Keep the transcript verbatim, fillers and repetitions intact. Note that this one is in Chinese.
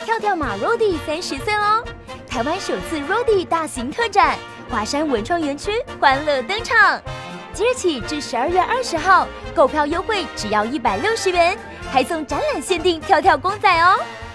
跳跳马 Rody 三十岁喽！台湾首次 Rody 大型特展，华山文创园区欢乐登场。即日起至十二月二十号，购票优惠只要一百六十元，还送展览限定跳跳公仔哦！